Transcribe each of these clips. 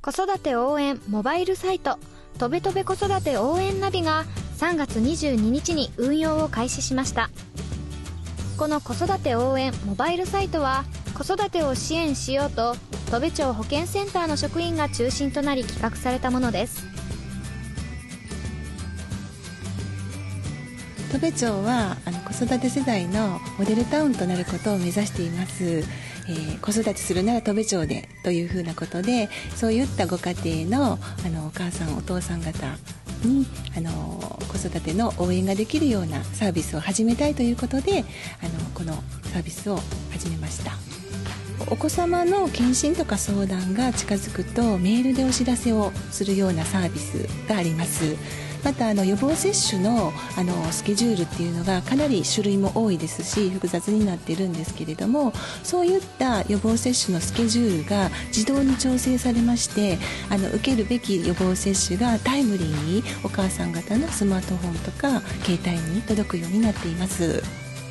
子育て応援モバイルサイトとべとべ子育て応援ナビが3月22日に運用を開始しました。この子育て応援モバイルサイトは子育てを支援しようと戸部町保健センターの職員が中心となり企画されたものです。 戸部町は子育て世代のモデルタウンとなることを目指しています。子育てするなら戸部町でというふうなことで、そういったご家庭のお母さんお父さん方に子育ての応援ができるようなサービスを始めたいということでこのサービスを始めました。お子様の検診とか相談が近づくとメールでお知らせをするようなサービスがあります。また予防接種のスケジュールっていうのがかなり種類も多いですし複雑になっているんですけれども、そういった予防接種のスケジュールが自動に調整されまして、受けるべき予防接種がタイムリーにお母さん方のスマートフォンとか携帯に届くようになっています。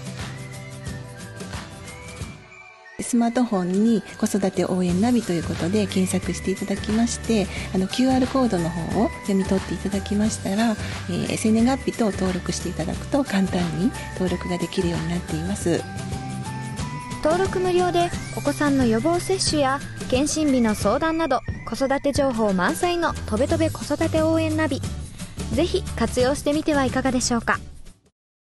スマートフォンに子育て応援ナビということで検索していただきまして、QR コードの方を読み取っていただきましたら、生年月日と登録していただくと簡単に登録ができるようになっています。 登録無料でお子さんの予防接種や検診日の相談など子育て情報満載のとべとべ子育て応援ナビ、ぜひ活用してみてはいかがでしょうか。